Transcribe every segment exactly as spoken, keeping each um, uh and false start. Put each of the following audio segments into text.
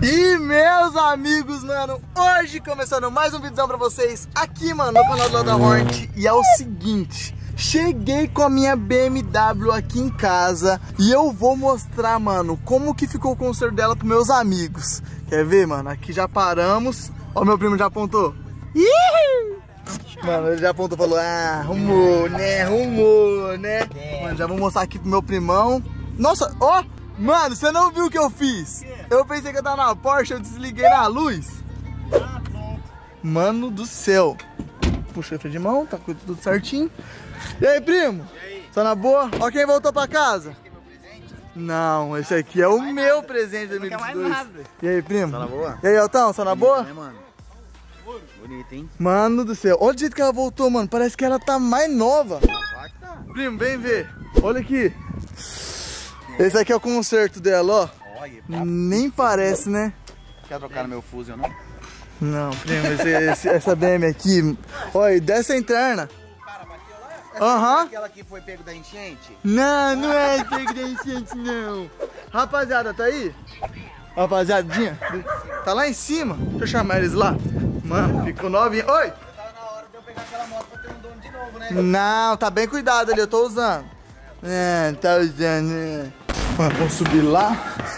E meus amigos, mano, hoje começando mais um vídeo pra vocês aqui, mano, no canal do Lada Hornet. E é o seguinte, cheguei com a minha B M W aqui em casa e eu vou mostrar, mano, como que ficou o conserto dela pros meus amigos. Quer ver, mano? Aqui já paramos. Ó, meu primo já apontou. Ih! Mano, ele já apontou e falou, ah, arrumou, né, arrumou, né. Mano, já vou mostrar aqui pro meu primão. Nossa, ó, mano, você não viu o que eu fiz? Eu pensei que eu tava na Porsche, eu desliguei na luz. Ah, pronto. Mano do céu. Puxa o freio de mão, tá tudo certinho. E aí, primo? E aí? Tá na boa? Ó quem voltou pra casa. Esse aqui é meu presente? Não, esse aqui é o mais meu nada. presente de dois mil e vinte e dois. E aí, primo? Tá na boa? E aí, Altão, tá na boa? Né, mano? Bonito, hein? Mano do céu, olha o jeito que ela voltou, mano. Parece que ela tá mais nova. Ah, tá. Primo, vem ver. Olha aqui. Esse aqui é o conserto dela, ó. Olha, Nem parece, né? quer trocar no meu Fusion, não? Não, primo, esse, esse, essa B M aqui. Olha, dessa interna. Cara, bateu lá? Aham. Aquela que foi pego da enchente? Não, não é ingrediente, não. Rapaziada, tá aí? Rapaziadinha, tá lá em cima. Deixa eu chamar eles lá. Mano, ficou novinha. Oi! Tava na hora de eu pegar aquela moto pra ter um dono de novo, né? Não, tá bem cuidado ali, eu tô usando. É, tá usando. É. Mano, vamos subir lá.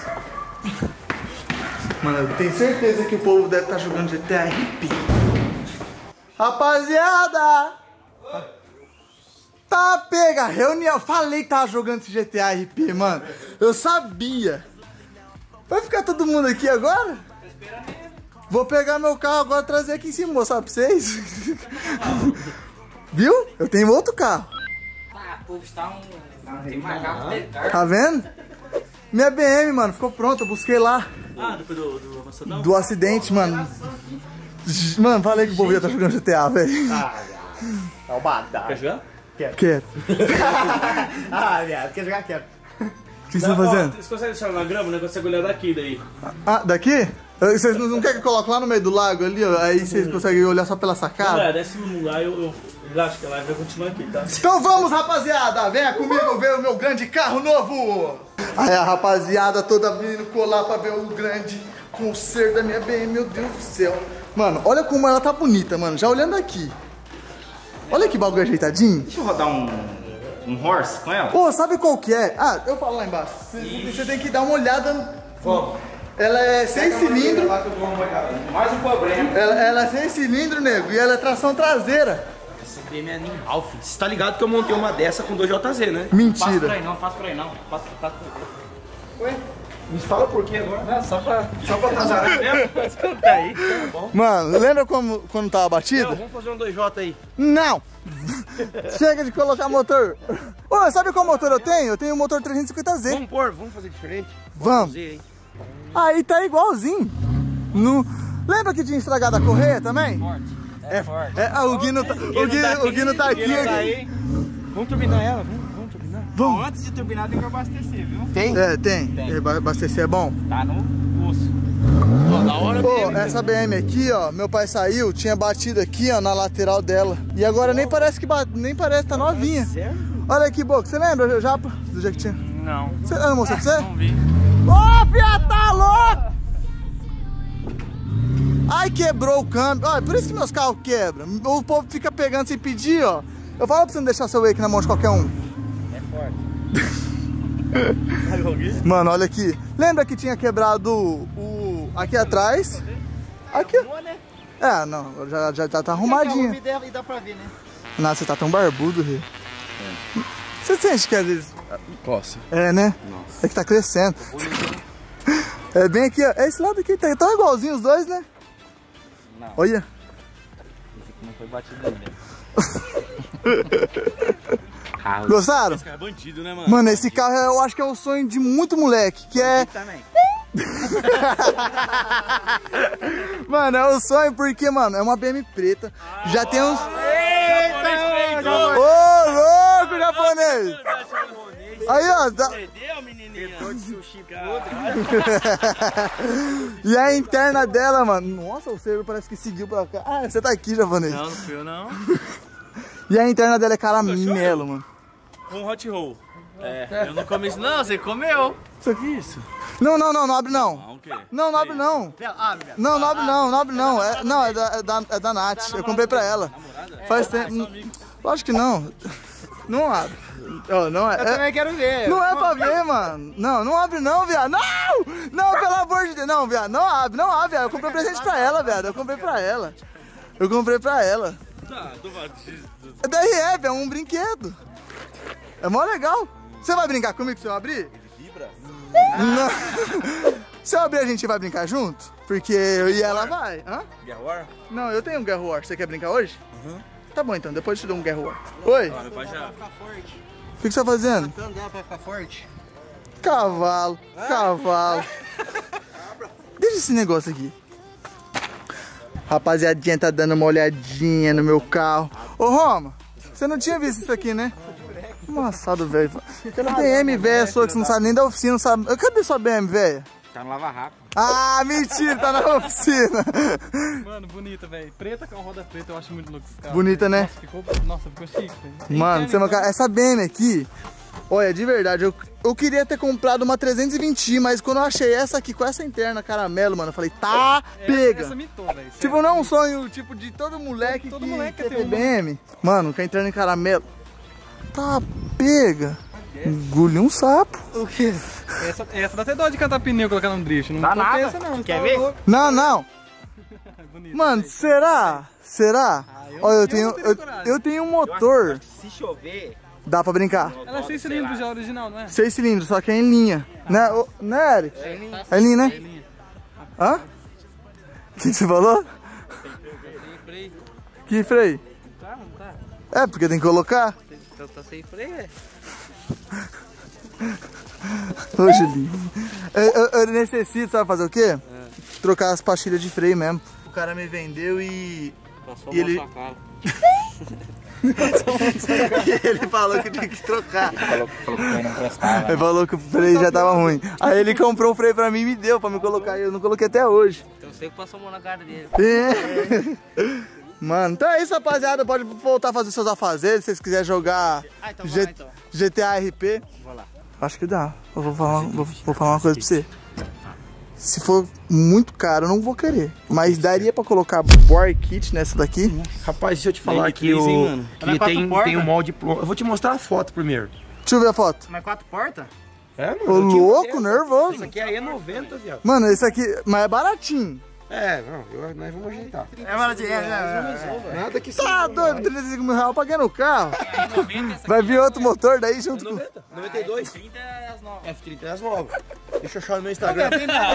Mano, eu tenho certeza que o povo deve estar jogando G T A R P. Rapaziada! Tá pega, reunião. Falei que tava jogando esse G T A R P, mano. Eu sabia. Vai ficar todo mundo aqui agora? Vou pegar meu carro agora e trazer aqui em cima, mostrar pra vocês. Viu? Eu tenho outro carro. Ah, pô, está um... Tem mais carro dele, cara. Tá vendo? Minha B M, mano, ficou pronta. Eu busquei lá. Ah, depois do, do avançadão? Do acidente, mano. Mano, falei que o povo ia estar jogando G T A, velho. Ah, viado. É o badar. Quer jogar? Quero. Ah, viado, quer jogar? Quero. O que você tá fazendo? Você consegue deixar na grama? Não consegue olhar daqui, daí. Ah, daqui? Vocês não querem que eu coloque lá no meio do lago ali, ó? Aí vocês conseguem olhar só pela Não, sacada? é, desce no lugar, eu, eu relaxa que a live vai continuar aqui, tá? Então vamos, rapaziada! Venha comigo ver o meu grande carro novo! Aí a rapaziada toda vindo colar pra ver o grande conserto da minha B M, meu Deus do céu. Mano, olha como ela tá bonita, mano, já olhando aqui. Olha que bagulho ajeitadinho. Deixa eu rodar um, um horse com ela. Pô, sabe qual que é? Ah, eu falo lá embaixo. Você, você tem que dar uma olhada. Vamos. Ela é seis cilindros. Mais um problema. Ela, ela é seis cilindros, nego, e ela é tração traseira. Essa B M é animal, filho. Você tá ligado que eu montei uma dessa com dois J Z, né? Passa por Mentira. aí não, passa por aí não. Passa, passa por aí. Ué? Me fala por quê agora? Não, só pra... Só pra atrasar mesmo? Tá aí, tá bom. Mano, lembra como, quando tava batida? Não, vamos fazer um dois J aí. Não! Chega de colocar motor. Ô, sabe qual motor eu tenho? Eu tenho o motor trezentos e cinquenta Z. Vamos pôr, vamos fazer diferente? Vamos. fazer, hein? Aí tá igualzinho. No... Lembra que tinha estragado a correia também? Forte. É, é forte. É, ah, o Guino tá, o Guino, o Guino tá aqui. aqui. Vamos turbinar ela, vamos, vamos turbinar. Vamos. Antes de turbinar tem que abastecer, viu? Tem? É, tem. Tem. É, abastecer é bom. Tá no osso. Ó, da hora Pô, mesmo. essa B M aqui, ó, meu pai saiu, tinha batido aqui, ó, na lateral dela. E agora nem parece que bate, nem parece, tá novinha. Sério? Olha aqui, Boca, você lembra, Japa, do jeito que tinha? Não. Você, eu não mostrei pra você? Não vi. Ô, fia, tá louco! Ai, quebrou o câmbio. Ó, é por isso que meus carros quebram. O povo fica pegando sem pedir, ó. Eu falo pra você não deixar seu wake na mão de qualquer um. É forte. Mano, olha aqui. Lembra que tinha quebrado o... o aqui atrás? Aqui, ó. É, não, já, já, já tá arrumadinho. E dá pra ver, né? Nossa, você tá tão barbudo, Rio. Você sente que às vezes... Posso. É, né? Nossa. É que tá crescendo. É bem aqui, ó. É esse lado aqui, tá tão igualzinho os dois, né? Não. Olha. Esse aqui não foi batido ainda. Gostaram? Esse carro é bandido, né, mano? Mano, esse carro eu acho que é o sonho de muito moleque, que é... Também. Mano, é o sonho porque, mano, é uma B M preta. Já tem uns... Eita! Ô, louco, japonês! Aí, ó, tá... Perdeu, menininha? E a interna dela, mano. Nossa, o servo parece que seguiu pra cá. Ah, você tá aqui, japonês. Não, não fui eu, não. E a interna dela é caramelo, mano. Um hot roll. É, eu não comi isso. Não, você comeu. Isso aqui, isso? Não, não, não, não abre não. Não, não abre não. Não, não abre não, não abre não. É, não, é da, é, da, é da Nath. Eu comprei pra ela. Faz tempo. Lógico que não. Não abre. Oh, não é, Eu também quero ver. Não é pra ver, mano. Não, não abre não, viado. Não! Não, pelo amor de Deus. Não, viado. Não abre, não abre, viado. Eu comprei presente pra ela, viado. Eu comprei pra ela. Eu comprei pra ela. Tá, do É da R F, é um brinquedo. É mó legal. Você vai brincar comigo se eu abrir? Ele vibra? Não. Se eu abrir, a gente vai brincar junto? Porque eu e ela vai. Hã? Guerra War? Não, eu tenho um Guerra War. Você quer brincar hoje? Uhum. Tá bom então, depois eu te dou um Guerra War. Oi? Ah, meu pai já... O que, que você tá fazendo? Matando ela pra ficar forte. Cavalo, cavalo. Deixa esse negócio aqui. Rapaziadinha tá dando uma olhadinha no meu carro. Ô Roma, você não tinha visto isso aqui, né? Amassado, velho. Aquela B M, velho, sua que você não sabe nem da oficina, não sabe. Cadê sua B M, velho? Tá no Lava Rápido. Ah, mentira, tá na oficina. Mano, bonita, velho. Preta com roda preta, eu acho muito louco esse carro. Bonita, né? Nossa, ficou, nossa, ficou chique, velho. Mano, você não... essa B M aqui, olha, de verdade, eu, eu queria ter comprado uma trezentos e vinte i, mas quando eu achei essa aqui com essa interna caramelo, mano, eu falei, tá, pega. Essa mitou, velho. Tipo, não é um sonho, tipo, de todo moleque todo que moleque quer quer ter ter uma. B M. Mano, com a interna em caramelo. Tá, pega. Engoliu um sapo. O quê? Essa, essa dá até dó de cantar pneu e colocar no drift. Não Dá coloquei nada. essa não. Quer tá ver? louco. Não, não. Bonito, Mano, velho. será? Será? eu- Olha, eu eu tenho, não teria eu, coragem. eu tenho um motor. Se chover, Dá pra brincar. Ela é seis cilindros já original, não é? Seis cilindros, só que é em linha. Né, ô, né Eric? É em linha. É em linha, né? Linha. Hã? O que, que você falou? Freio. Que freio? Tá, não tá. É, porque tem que colocar. Então tá sem freio, é? Ô, Julinho. Eu, eu, eu necessito, sabe fazer o quê? Trocar as pastilhas de freio mesmo. O cara me vendeu e... Passou E ele- sua cara. e ele falou que tinha que trocar. falou, falou que o freio não prestava. Ele falou que o freio já tava ruim. Aí ele comprou o freio pra mim e me deu pra me colocar. E eu não coloquei até hoje. Então sei que passou a mão na cara dele. É. Mano, então é isso, rapaziada. Pode voltar a fazer seus afazeres. Se vocês quiserem jogar Ah, então G- vai lá, então. G T A R P. Vou lá. Acho que dá. Eu vou falar, vou, vou falar uma coisa pra você. Se for muito caro, eu não vou querer. Mas daria pra colocar Bore Kit nessa daqui? Rapaz, deixa eu te falar Bem que, difícil, o, hein, mano? que Ela é quatro tem, portas? tem um molde pronto. Eu vou te mostrar a foto primeiro. Deixa eu ver a foto. Mas quatro portas? É, mano? Ô, eu tinha louco, certeza. nervoso. Isso aqui aí é noventa, viado. Mano, esse aqui, mas é baratinho. É, não, eu, nós vamos ajeitar. É baratinho. É, é, é. Nada que Tá doido, trinta e cinco mil reais eu paguei no carro. Vai vir outro motor daí junto com... noventa, noventa e dois. trinta é as novas. F trinta é as novas. Deixa eu achar no meu Instagram.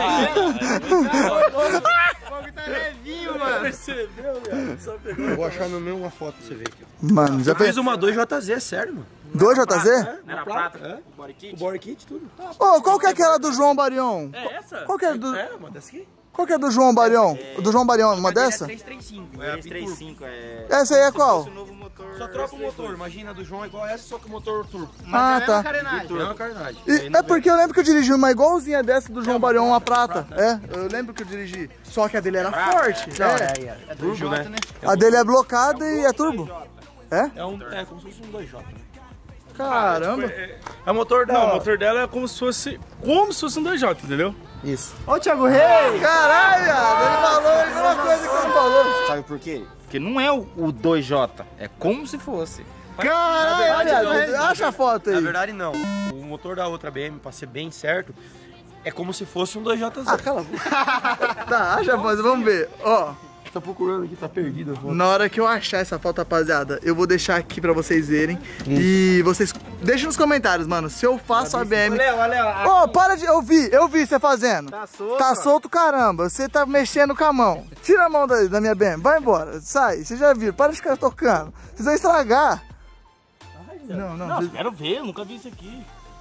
O tá levinho, mano. Eu vou achar no meu uma foto pra você ver aqui. Mano, já Eu fiz fez uma dois J Z, sério, mano. dois J Z? Não era prata? É? O body kit? O body kit, tudo. Ô, qual que é aquela do João Barion? É essa? Qual que é do, É, uma dessa aqui. qual que é do João Barion? O do João Barion, uma dessa? três três cinco. É, três três cinco. É... Essa aí é qual? O novo motor. Só troca o motor. Imagina, a do João é igual essa, só que o motor turbo. Ah, tá. Carenagem. É uma carenagem. E é porque eu lembro que eu dirigi uma igualzinha dessa do João Barion, uma prata. É, eu lembro que eu dirigi. Só que a dele era forte. É. É Turbo, turbo, né? né? A dele é blocada e é turbo. É? É, um, é como se fosse um dois J. Né? Caramba. É o motor, não, o motor dela é como se fosse como se fosse um dois J, entendeu? Isso. Ó o Thiago Reis. Caralho, viado, ele falou a mesma coisa que ele falou. Sabe por quê? Porque não é o, o dois J, é como se fosse. Caralho, viado, acha a foto Na aí. verdade, não. O motor da outra B M, pra ser bem certo, é como se fosse um dois J Z. Ah, cala a boca. Tá, acha a foto, vamos ver. Ó, Tá procurando aqui, tá perdido. a foto. na hora que eu achar essa foto, rapaziada, eu vou deixar aqui pra vocês verem. E vocês deixem nos comentários, mano, se eu faço a B M... Léo, Léo. Ô, para de... Eu vi, eu vi você fazendo. Tá solto. Tá solto, caramba. Você tá mexendo com a mão. Tira a mão da, da minha B M. Vai embora. Sai. Vocês já viram. Para de ficar tocando. Vocês vão estragar. Não, não. Não, vocês- quero ver, eu nunca vi isso aqui.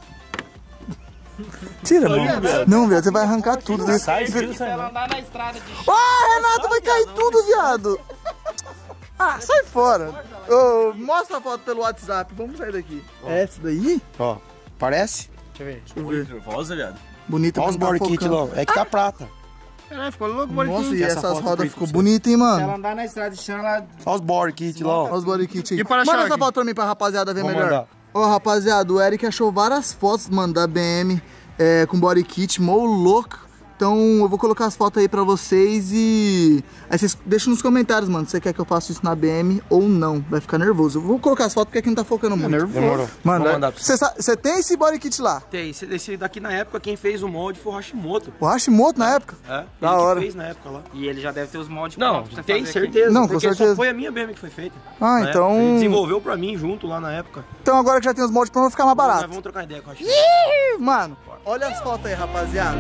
Tira a mão. Não, viado. Você vai arrancar tudo. Você- Sai, tira, sai. Ela andar na estrada de... Ah, Renato, vai cair tudo, viado. Ah, sai fora. Ô, mostra a foto pelo WhatsApp. Vamos sair daqui. É essa daí? Ó, parece? Deixa eu ver. Nervosa, viado. Bonita Olha os pra não body tá kit focando. lá. É que tá prata. Caralho, ficou louco, body Nossa, kit. e Essa essas foto rodas eu ficou print bonitas, hein, Se ela mano? andar na estrada de chão, ela... Olha os body kit lá, ó. Olha os body kit aí. E para-choque? Manda essa foto pra mim pra rapaziada ver Vou melhor. mandar. Ó, rapaziada, o Eric achou várias fotos, mano, da B M é, com body kit, mó louco. então eu vou colocar as fotos aí pra vocês e... Aí vocês deixam nos comentários, mano, se você quer que eu faça isso na B M ou não. Vai ficar nervoso. Eu vou colocar as fotos porque aqui não tá focando muito. nervoso. Demorou. Mano, Vou mandar pra você. você tem esse body kit lá? Tem, esse, esse daqui na época quem fez o molde foi o Hashimoto. O Hashimoto na época? É, Da ele que hora. fez na época lá. E ele já deve ter os moldes Não, prontos pra você tem fazer aqui. certeza, Não, com porque certeza. só foi a minha B M que foi feita. Ah, na então... época. Ele desenvolveu pra mim junto lá na época. Então agora que já tem os moldes prontos, vai ficar mais Nós barato. vamos trocar ideia com o Hashimoto. Ih, mano, olha as fotos aí, rapaziada.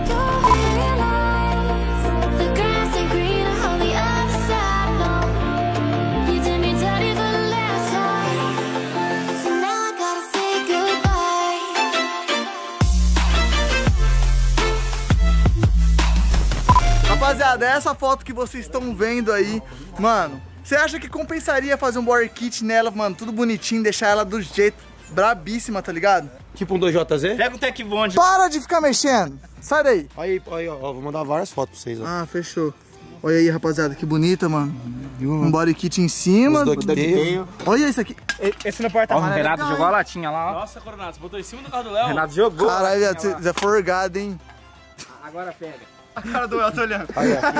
Rapaziada, essa foto que vocês estão vendo aí, mano, você acha que compensaria fazer um body kit nela, mano, tudo bonitinho, deixar ela do jeito brabíssima, tá ligado? Tipo um dois J Z? Pega o Tech Bond. Para de ficar mexendo, sai daí. Aí, aí, ó, vou mandar várias fotos pra vocês, ó. Ah, fechou. Olha aí, rapaziada, que bonita, mano. Um body kit em cima. Os ducktail. Olha isso aqui. Esse no porta-malas. O Renato jogou a latinha lá, ó. Nossa, Coronado, você botou em cima do carro do Léo? Renato jogou. Caralho, viado, você você é forgado, hein? Agora pega. A cara do Léo, tô olhando. Aí, ó.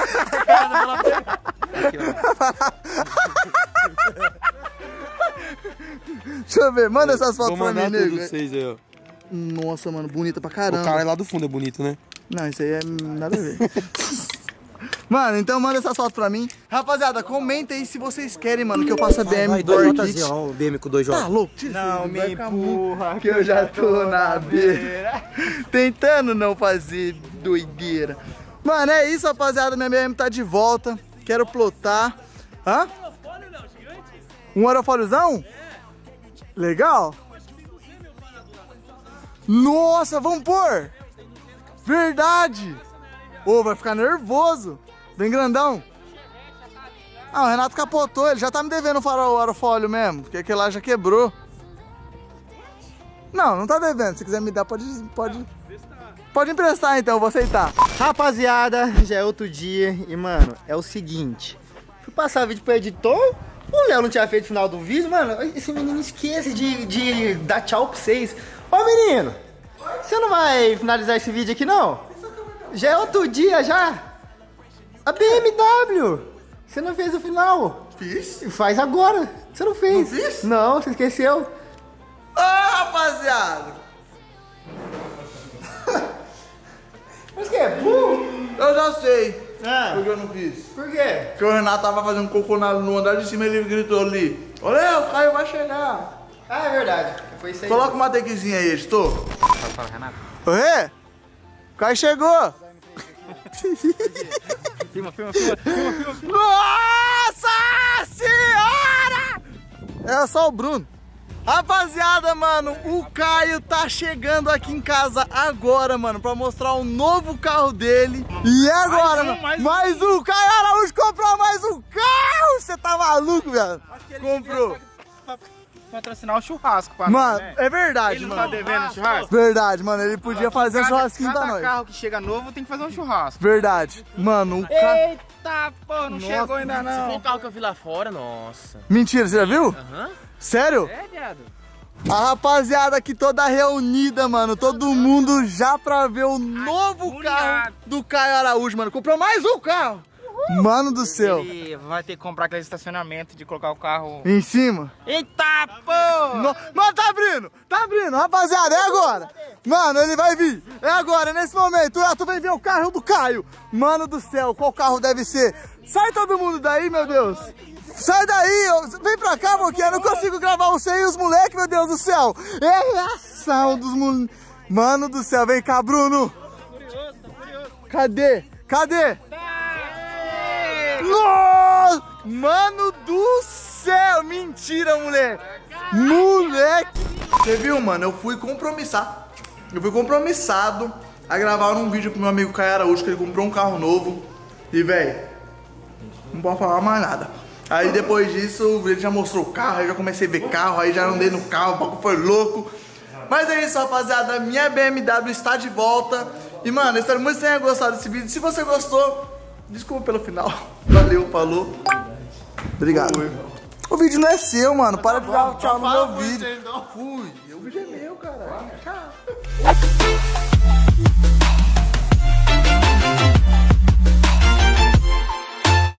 Deixa eu ver, manda essas fotos Vou pra mim, mandar tudo nego. pra vocês aí, ó. Nossa, mano, bonita pra O caramba. cara lá do fundo é bonito, né? Não, isso aí é nada a ver. Mano, então manda essas fotos pra mim. Rapaziada, comenta aí se vocês querem, mano, que eu faça B M Vai, Body dois Kit. J Z, ó, o B M com dois J. Tá louco? Não me empurra, que eu já tô na beira. Tentando não fazer doideira. Mano, é isso, rapaziada. Minha B M tá de volta. Quero plotar. Hã? Um aerofóliozão? Legal? Nossa, vamos pôr! Verdade! Ô, vai ficar nervoso. Bem grandão. Ah, o Renato capotou. Ele já tá me devendo o farol aerofólio mesmo. Porque aquele lá já quebrou. Não, não tá devendo. Se quiser me dar, pode... Pode, pode emprestar então, vou aceitar. Rapaziada, já é outro dia e, mano, é o seguinte. Fui passar vídeo pro editor, o Léo não tinha feito o final do vídeo, mano. Esse menino esquece de, de dar tchau pra vocês. Ô, menino, você não vai finalizar esse vídeo aqui, não? Já é outro dia, já. A B M W. Você não fez o final. Fiz? Faz agora. Você não fez. Não fiz? Não, você esqueceu. Ô, rapaziada! Mas que é burro? Eu já sei. Ah, Porque eu não fiz. por quê? Porque o Renato tava fazendo cocô na- no andar de cima e ele gritou ali: olha, o Caio vai chegar. Ah, é verdade. Foi isso aí. Coloca uma takezinha aí, editor. Fala, Renato. Oi? O Caio chegou. Filma, filma, filma, filma, filma, filma. Nossa senhora! É só o Bruno. Rapaziada, mano, o Caio tá chegando aqui em casa agora, mano, pra mostrar o novo carro dele. E agora, Mais um, mano, mais um. mais um. Caio Araújo comprou mais um carro. Você tá maluco, velho? Comprou. Patrocinar o churrasco pra Mano, nós, né? é verdade, Ele não mano. tá devendo churrasco? Verdade, mano, ele podia fazer um Cada- churrasquinho pra cada nós. carro que chega novo tem que fazer um churrasco. Verdade. Mano, o carro... Eita, pô, não Nossa, chegou ainda Se for não. o carro que eu vi lá fora, nossa. Mentira, você já viu? Aham. Sério? É, viado. A rapaziada aqui toda reunida, mano. Todo mundo já pra ver o novo Agoniado. carro do Caio Araújo, mano. Comprou mais um carro. Mano do céu. Ele vai ter que comprar aquele estacionamento de colocar o carro... Em cima. Eita, pô! No... Mano, tá abrindo. Tá abrindo. Rapaziada, é agora. Mano, ele vai vir. É agora, nesse momento. Ah, tu vem ver o carro do Caio. Mano do céu, qual carro deve ser? Sai todo mundo daí, meu Deus. Sai daí, eu... vem pra cá, porque eu não consigo gravar você e os moleques, meu Deus do céu. É reação dos moleques. Mano do céu, vem cá, Bruno. Cadê? Cadê? Nossa! Mano do céu, mentira, moleque. Moleque. Você viu, mano? Eu fui compromissar. Eu fui compromissado a gravar um vídeo pro meu amigo Caio Araújo, que ele comprou um carro novo. E, velho, não pode falar mais nada. Aí depois disso, ele já mostrou o carro, aí já comecei a ver carro, aí já andei no carro, o bagulho foi louco. Mas é isso, rapaziada, minha B M W está de volta. E, mano, eu espero muito que você tenha gostado desse vídeo. Se você gostou, desculpa pelo final. Valeu, falou. Obrigado. O vídeo não é seu, mano. Para de dar tchau no meu vídeo. Fui. O vídeo é meu, caralho. Tchau.